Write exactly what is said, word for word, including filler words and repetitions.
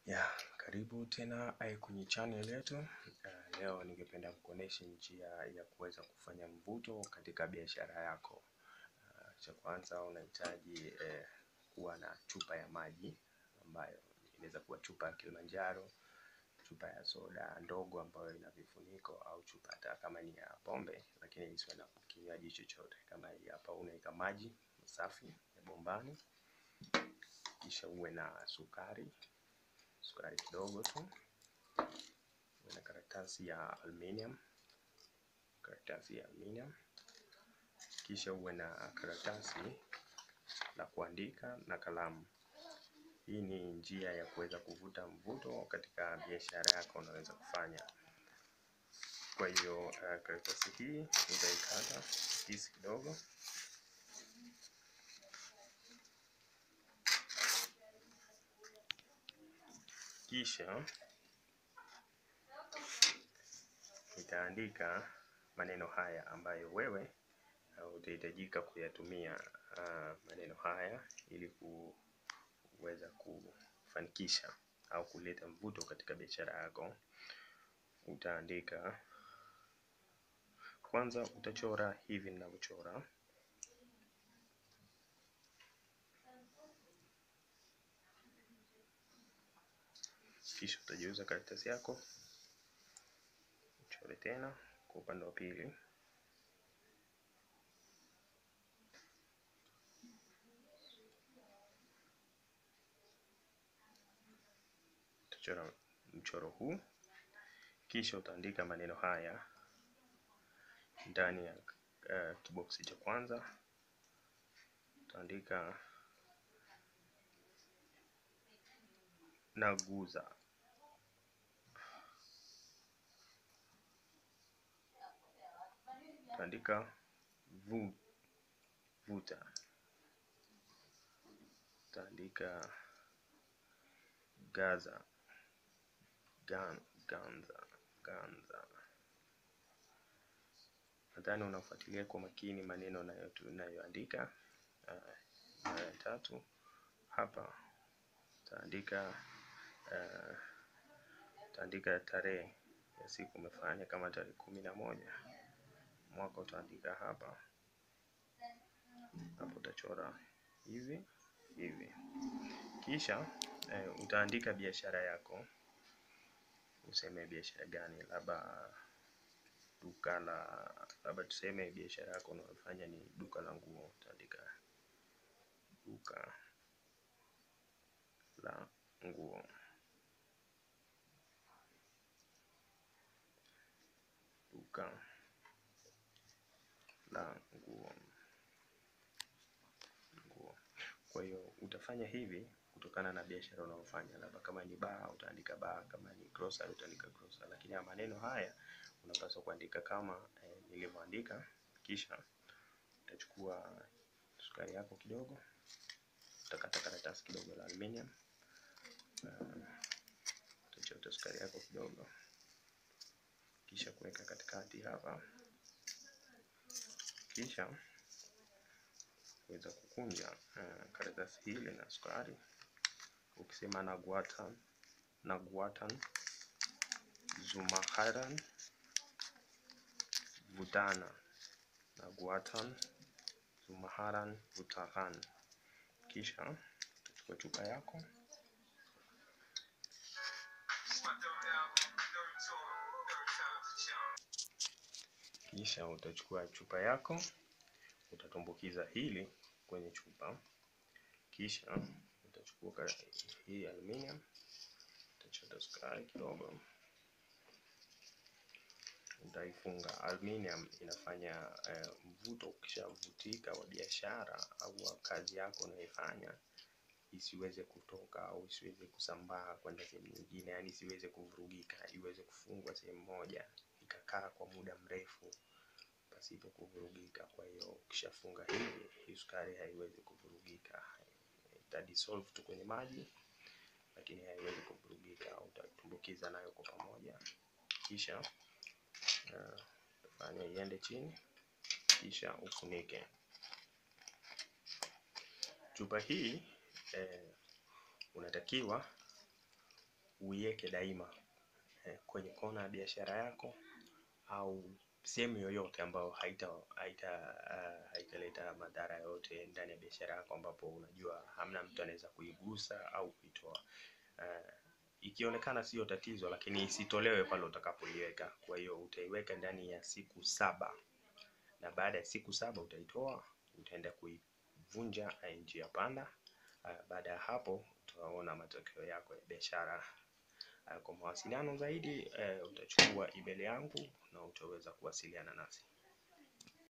Ya, karibu tena kwenye channel yetu. Uh, leo ningependa kukuonesha njia ya kuweza kufanya mvuto katika biashara yako. Uh, cha kwanza unahitaji eh, kuwa na chupa ya maji ambayo inaweza kuwa chupa ya Kilimanjaro, chupa ya soda ndogo ambayo ina vifuniko, au chupa hata kama ni ya pombe lakini isiwe na kinywaji chochote. Kama hii hapa, unaweka maji safi ya bombani, kisha uwe na sukari sukari kidogo tu, na karatasi ya aluminium karatasi ya aluminium kisha uwe na karatasi la kuandika na kalamu. Hii ni njia ya kuweza kuvuta mvuto katika biashara yako unaweza kufanya. Kwa hiyo uh, karatasi hii utaikata kiasi kidogo, kisha itaandika maneno haya ambayo wewe uh, utahitajika kuyatumia uh, maneno haya ili kuweza kufanikisha au kuleta mvuto katika biashara yako. Utaandika kwanza, utachora hivi ninavyochora, kisha utageuza karatasi yako uchore tena kwa upande wa pili. Utachora mchoro huu, kisha utaandika maneno haya ndani ya uh, kiboksi cha kwanza. Utaandika naguza, utaandika vu, vuta, utaandika gaza, gan, ganza, ganza. Nadhani unafuatilia kwa makini maneno unayoandika. Mara uh, tatu hapa utaandika uh, utaandika tarehe ya siku umefanya, kama tarehe kumi na moja mwaka utaandika hapa. Hapo utachora hivi hivi, kisha uh, utaandika biashara yako. Useme biashara gani, labda duka la, labda tuseme biashara yako unayofanya ni duka la nguo. Utaandika duka la nguo, duka la nguo, nguo. Kwa hiyo utafanya hivi kutokana na biashara unayofanya. Labda kama ni bar utaandika bar, kama ni grocery utaandika grocery, lakini ya maneno haya unapaswa kuandika kama eh, nilivyoandika. Kisha utachukua sukari yako kidogo, utakata karatasi kidogo la aluminium, uh, utachota sukari yako kidogo, kisha kuweka katikati hapa, kisha kuweza kukunja uh, karatasi hili na sukari, ukisema naguatan, naguatan, zumaharan, vutana, naguatan, zumaharan, vutahan. Kisha utachukua chupa yako, kisha utachukua chupa yako utatumbukiza hili kwenye chupa, kisha utachukua hii aluminium, utachota sukari kidogo, utaifunga. Aluminium inafanya uh, mvuto ukishavutika wa biashara au kazi yako unaifanya isiweze kutoka au isiweze kusambaa kwenda sehemu nyingine, yani isiweze kuvurugika, iweze kufungwa sehemu moja ikakaa kwa muda mrefu pasipo kuvurugika. Kwa hiyo ukishafunga hivi, hii sukari haiwezi kuvurugika, ita dissolve tu kwenye maji lakini haiwezi kuvurugika. Utatumbukiza nayo kwa pamoja, kisha uh, fanya iende chini, kisha ufunike. Chupa hii eh, unatakiwa uiweke daima eh, kwenye kona ya biashara yako au sehemu yoyote ambayo haita haita uh, haitaleta madhara yote ndani ya biashara yako, ambapo unajua hamna mtu anaweza kuigusa au kuitoa. Uh, ikionekana sio tatizo, lakini isitolewe pale utakapoiweka. Kwa hiyo utaiweka ndani ya siku saba, na baada ya siku saba utaitoa, utaenda kuivunja njia panda. Uh, baada ya hapo utaona matokeo yako ya biashara. Uh, kwa mawasiliano zaidi uh, utachukua email yangu na utaweza kuwasiliana nasi.